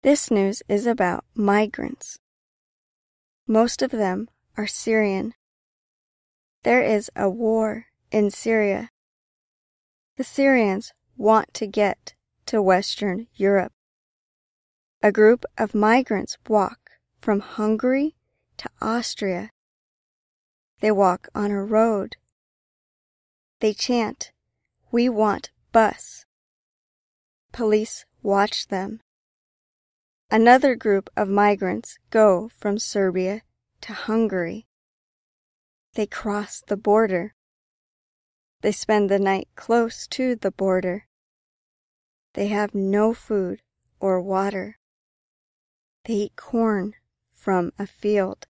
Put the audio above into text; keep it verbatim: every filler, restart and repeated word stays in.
This news is about migrants. Most of them are Syrian. There is a war in Syria. The Syrians want to get to Western Europe. A group of migrants walk from Hungary to Austria. They walk on a road. They chant, "We want bus." Police watch them. Another group of migrants go from Serbia to Hungary. They cross the border. They spend the night close to the border. They have no food or water. They eat corn from a field.